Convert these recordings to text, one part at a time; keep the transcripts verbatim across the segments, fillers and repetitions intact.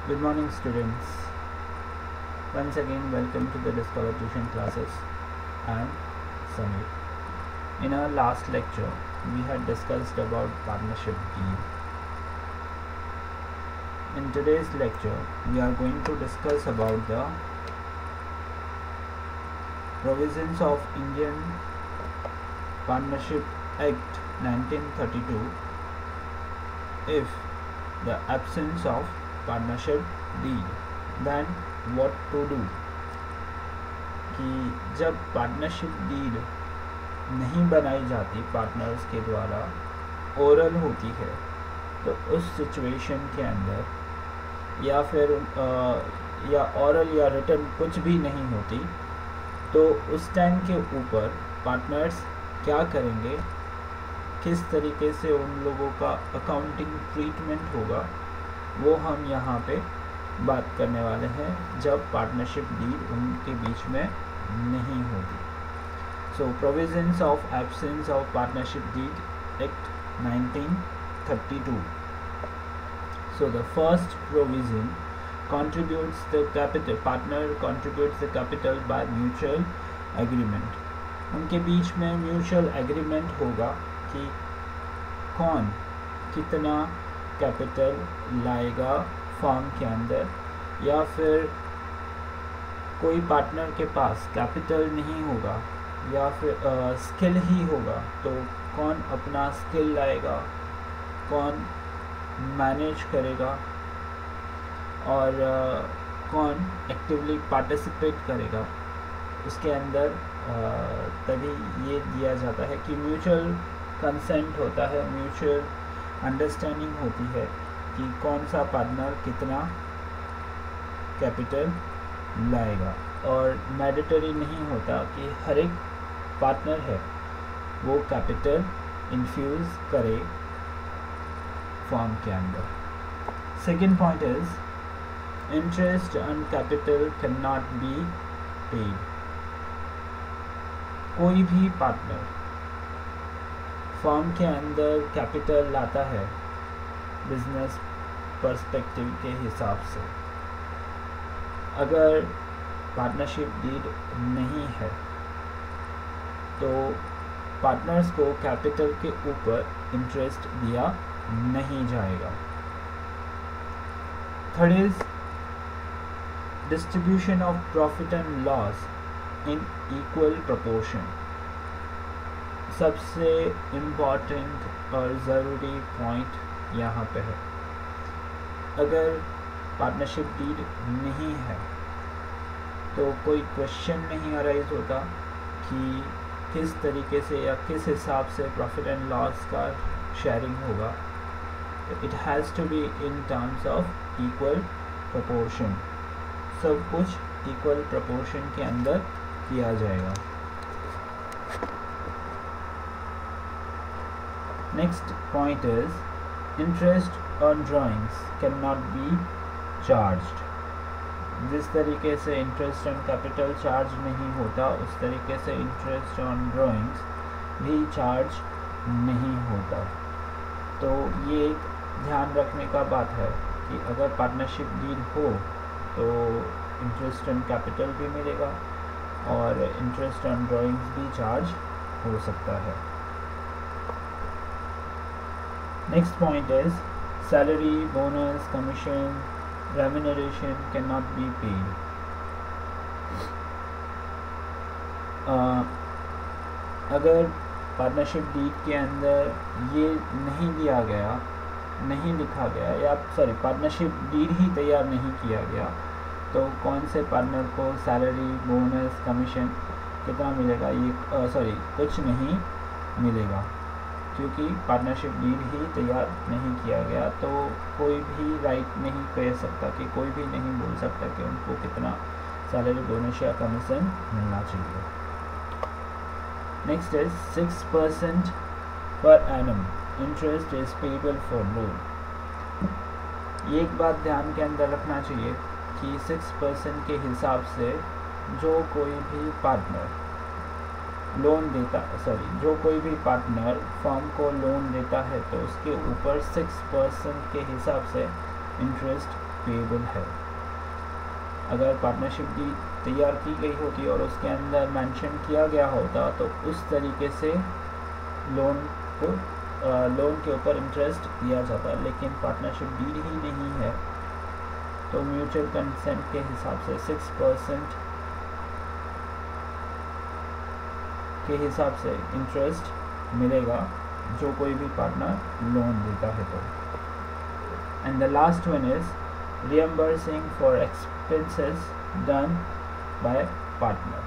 Good morning, students. Once again, welcome to the Discover Tuition classes. I am Samir. In our last lecture, we had discussed about partnership deal. In today's lecture, we are going to discuss about the provisions of Indian Partnership Act nineteen thirty-two. If the absence of partnership deed, then what to do? कि जब partnership deed नहीं बनाई जाती partners के द्वारा, oral होती है, तो उस सिचुएशन के अंदर या फिर आ, या ओरल या रिटन कुछ भी नहीं होती, तो उस टाइम के ऊपर पार्टनर्स क्या करेंगे, किस तरीके से उन लोगों का अकाउंटिंग ट्रीटमेंट होगा, वो हम यहाँ पे बात करने वाले हैं जब पार्टनरशिप डीड उनके बीच में नहीं होती. So provisions of absence of partnership deed act nineteen thirty-two. So the first provision contributes the capital, partner contributes the capital by mutual agreement. उनके बीच में म्यूचुअल एग्रीमेंट होगा कि कौन कितना कैपिटल लाएगा फर्म के अंदर, या फिर कोई पार्टनर के पास कैपिटल नहीं होगा या फिर स्किल uh, ही होगा, तो कौन अपना स्किल लाएगा, कौन मैनेज करेगा और uh, कौन एक्टिवली पार्टिसिपेट करेगा उसके अंदर. uh, तभी ये दिया जाता है कि म्यूचुअल कंसेंट होता है, म्यूचुअल अंडरस्टैंडिंग होती है कि कौन सा पार्टनर कितना कैपिटल लाएगा, और मैंडेटरी नहीं होता कि हर एक पार्टनर है वो कैपिटल इन्फ्यूज़ करे फर्म के अंदर. Second point is interest on capital can not be paid. कोई भी पार्टनर फर्म के अंदर कैपिटल लाता है बिजनेस पर्सपेक्टिव के हिसाब से, अगर पार्टनरशिप डीड नहीं है तो पार्टनर्स को कैपिटल के ऊपर इंटरेस्ट दिया नहीं जाएगा. Third is distribution of profit and loss in equal proportion. सबसे इम्पॉर्टेंट और ज़रूरी पॉइंट यहाँ पे है. अगर पार्टनरशिप डीड नहीं है तो कोई क्वेश्चन नहीं अराइज होता कि किस तरीके से या किस हिसाब से प्रॉफिट एंड लॉस का शेयरिंग होगा. It has to be in terms of equal proportion. सब कुछ इक्वल प्रोपोर्शन के अंदर किया जाएगा. Next point is interest on drawings can not be charged. जिस तरीके से इंटरेस्ट ऑन कैपिटल चार्ज नहीं होता, उस तरीके से इंटरेस्ट ऑन ड्राइंग्स भी चार्ज नहीं होता. तो ये एक ध्यान रखने का बात है कि अगर पार्टनरशिप डीड हो तो इंटरेस्ट ऑन कैपिटल भी मिलेगा और इंटरेस्ट ऑन ड्राइंग्स भी चार्ज हो सकता है. Next point is salary, bonus, commission, remuneration can not be paid. अगर पार्टनरशिप डीड के अंदर ये नहीं दिया गया, नहीं लिखा गया, या सॉरी पार्टनरशिप डीड ही तैयार नहीं किया गया, तो कौन से पार्टनर को सैलरी, बोनस, कमीशन कितना मिलेगा, ये सॉरी कुछ नहीं मिलेगा, क्योंकि पार्टनरशिप डीड ही तैयार नहीं किया गया. तो कोई भी राइट नहीं कह सकता कि कोई भी नहीं बोल सकता कि उनको कितना सैलरी, बोनस या कमीशन मिलना चाहिए. Next is six percent per annum interest is payable for loan. ये एक बात ध्यान के अंदर रखना चाहिए कि सिक्स परसेंट के हिसाब से जो कोई भी पार्टनर लोन देता सॉरी जो कोई भी पार्टनर फर्म को लोन देता है तो उसके ऊपर सिक्स परसेंट के हिसाब से इंटरेस्ट पेएबल है। अगर पार्टनरशिप डीड तैयार की गई होती और उसके अंदर मेंशन किया गया होता तो उस तरीके से लोन को लोन के ऊपर इंटरेस्ट दिया जाता, लेकिन पार्टनरशिप डीड ही नहीं है तो म्यूचुअल कंसेंट के हिसाब से सिक्स परसेंट के हिसाब से इंटरेस्ट मिलेगा जो कोई भी पार्टनर लोन देता है तो। And the last one is reimbursing for expenses done by partner.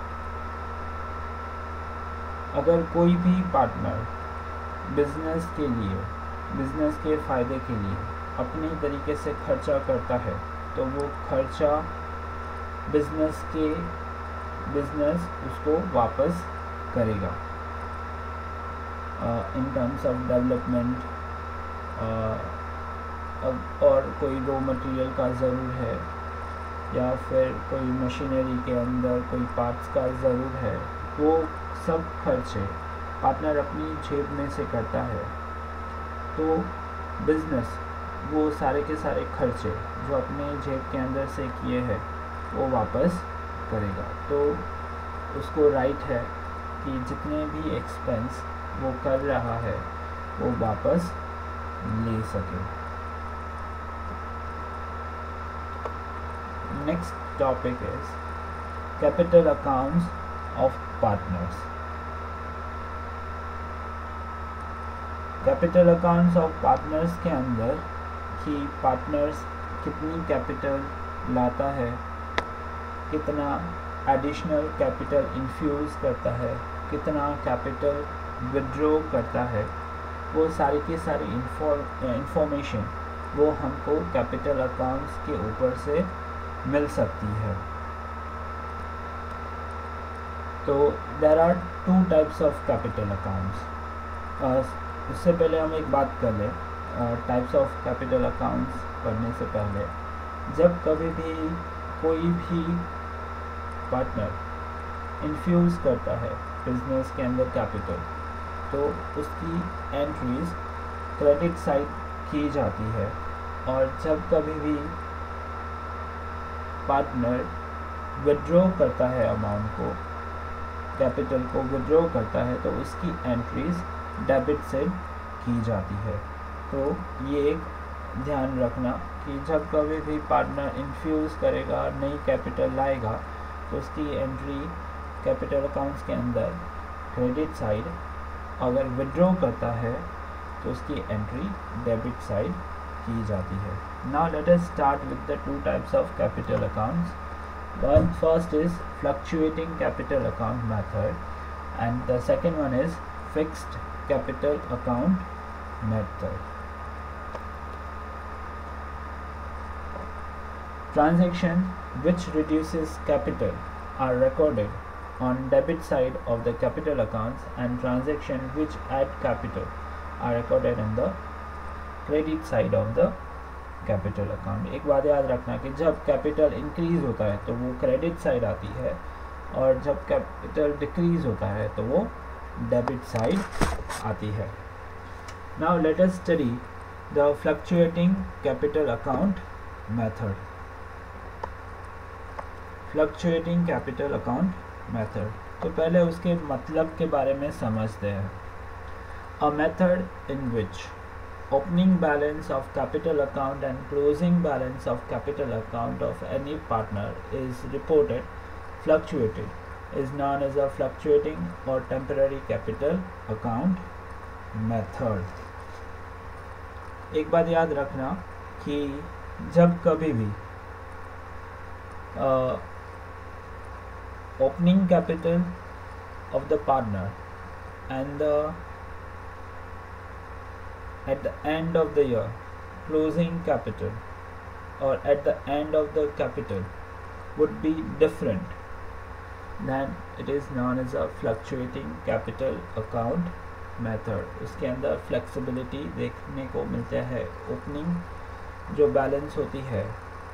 अगर कोई भी पार्टनर बिजनेस के लिए बिजनेस के फ़ायदे के लिए अपने तरीके से खर्चा करता है तो वो खर्चा बिजनेस के बिजनेस उसको वापस करेगा इन टर्म्स ऑफ डेवलपमेंट। और कोई रॉ मटेरियल का ज़रूर है या फिर कोई मशीनरी के अंदर कोई पार्ट्स का ज़रूर है, वो सब खर्चे पार्टनर अपनी जेब में से करता है तो बिजनेस वो सारे के सारे खर्चे जो अपने जेब के अंदर से किए हैं वो वापस करेगा। तो उसको राइट है कि जितने भी एक्सपेंस वो कर रहा है वो वापस ले सके। Next topic is capital accounts of partners. Capital accounts of partners के अंदर कि पार्टनर्स कितनी कैपिटल लाता है, कितना एडिशनल कैपिटल इन्फ्यूज़ करता है, कितना कैपिटल विड्रॉ करता है, वो सारी की सारी इंफॉर्मेशन वो हमको कैपिटल अकाउंट्स के ऊपर से मिल सकती है। तो there are two types of capital accounts. उससे पहले हम एक बात कर लें टाइप्स ऑफ कैपिटल अकाउंट्स पढ़ने से पहले। जब कभी भी कोई भी पार्टनर इन्फ्यूज़ करता है बिजनेस के अंदर कैपिटल तो उसकी एंट्रीज क्रेडिट साइड की जाती है, और जब कभी भी पार्टनर विड्रॉ करता है अमाउंट को कैपिटल को विड्रॉ करता है तो उसकी एंट्रीज डेबिट साइड की जाती है। तो ये एक ध्यान रखना कि जब कभी भी पार्टनर इन्फ्यूज़ करेगा नई कैपिटल लाएगा तो उसकी एंट्री कैपिटल अकाउंट्स के अंदर क्रेडिट साइड, अगर विड्रॉ करता है तो उसकी एंट्री डेबिट साइड की जाती है। Now let us start with the two types of capital accounts. One first is fluctuating capital account method and the second one is fixed capital account method. Transactions which reduces capital are recorded on debit side of the capital accounts and transactions which add capital are recorded on the credit side of the capital account. एक बात याद रखना कि जब capital increase होता है तो वो क्रेडिट साइड आती है, और जब कैपिटल डिक्रीज होता है तो वो डेबिट साइड आती है। Now let us study the fluctuating capital account method. Fluctuating capital account method, तो पहले उसके मतलब के बारे में समझते हैं। A method in which opening balance of capital account and closing balance of capital account of any partner is reported fluctuated is known as a fluctuating or temporary capital account method. एक बात याद रखना कि जब कभी भी opening capital of the partner and the at the end of the year closing capital or at the end of the capital would be different, then it is known as a fluctuating capital account method. उसके अंदर flexibility देखने को मिलता है। Opening जो balance होती है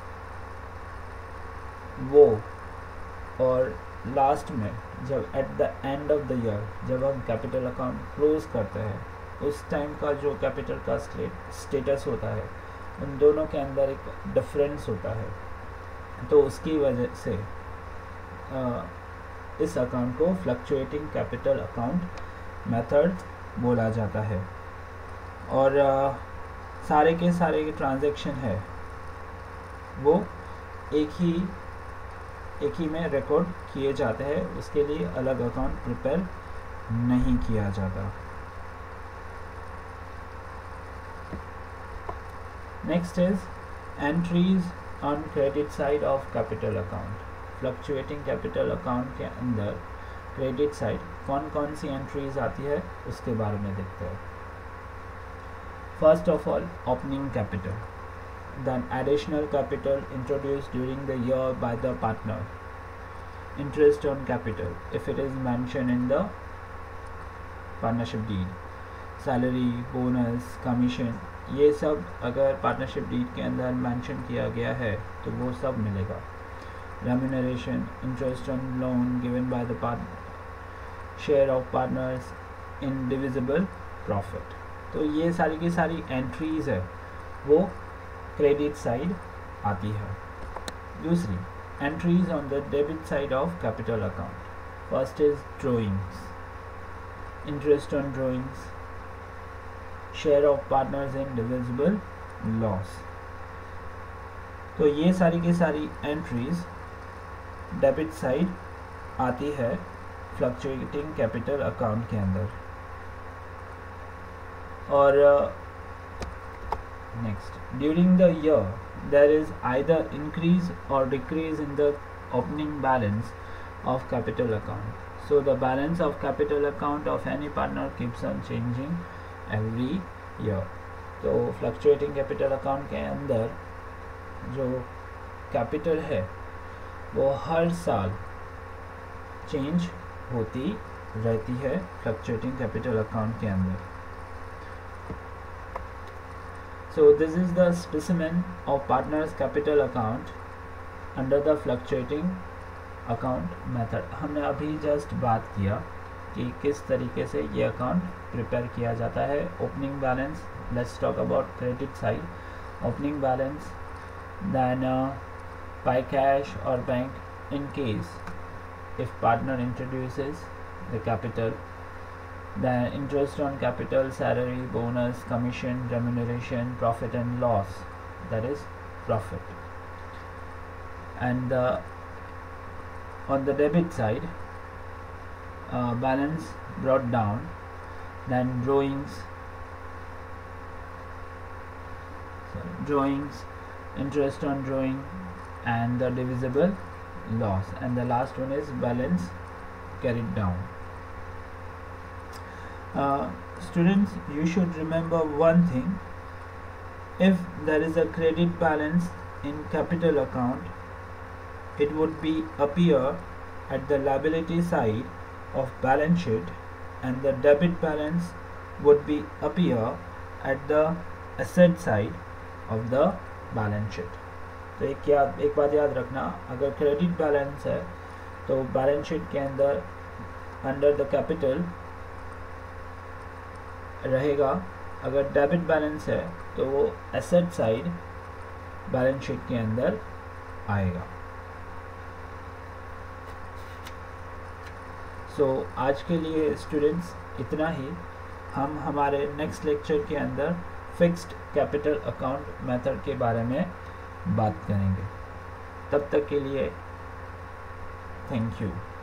वो, और लास्ट में जब at the end of the year जब हम कैपिटल अकाउंट क्लोज करते हैं उस टाइम का जो कैपिटल का स्टेटस होता है उन दोनों के अंदर एक डिफरेंस होता है, तो उसकी वजह से आ, इस अकाउंट को फ्लक्चुएटिंग कैपिटल अकाउंट मेथड बोला जाता है। और आ, सारे के सारे के ट्रांजैक्शन है वो एक ही एक ही में रिकॉर्ड किए जाते हैं, उसके लिए अलग अकाउंट प्रिपेयर नहीं किया जाता। Next is entries on credit side of capital account. Fluctuating capital account के अंदर क्रेडिट साइड कौन कौन सी एंट्रीज आती है उसके बारे में देखते हैं। First of all, opening capital, then additional capital introduced during the year by the partner, interest on capital if it is mentioned in the partnership deed, salary, bonus, commission, ये सब अगर पार्टनरशिप डीड के अंदर mention किया गया है तो वो सब मिलेगा। remuneration, interest on loan given by the part share of partners in divisible profit, तो ये सारी की सारी एंट्रीज है वो क्रेडिट साइड आती है। दूसरी, entries on the debit side of capital account. First is drawings, interest on drawings, share of partners in divisible loss, तो ये सारी की सारी एंट्रीज डेबिट साइड आती है फ्लक्चुएटिंग कैपिटल अकाउंट के अंदर। और next, during the year there is either increase or decrease in the opening balance of capital account, so the balance of capital account of any partner keeps on changing every year। तो fluctuating capital account के अंदर जो capital है वो हर साल change होती रहती है fluctuating capital account के अंदर। So this is the specimen of partners capital account under the fluctuating account method। हमने अभी जस्ट बात किया कि किस तरीके से ये अकाउंट प्रिपेयर किया जाता है। Opening balance, let's talk about credit side. Opening balance, then by cash और bank in case if partner introduces the capital, then interest on capital, salary, bonus, commission, remuneration, profit and loss, that is profit. And uh, on the debit side, uh, balance brought down, then drawings, sorry, drawings, interest on drawing, and the divisible loss, and the last one is balance carried down. Uh, students, you should remember one thing: if there is a credit balance in capital account, it would be appear at the liability side of balance sheet, and the debit balance would be appear at the asset side of the balance sheet। तो एक याद एक बात याद रखना, अगर credit balance है तो बैलेंस शीट के अंदर अंडर द कैपिटल रहेगा, अगर डेबिट बैलेंस है तो वो एसेट साइड बैलेंस शीट के अंदर आएगा। सो so, आज के लिए स्टूडेंट्स इतना ही। हम हमारे नेक्स्ट लेक्चर के अंदर फिक्स्ड कैपिटल अकाउंट मेथड के बारे में बात करेंगे। तब तक के लिए थैंक यू।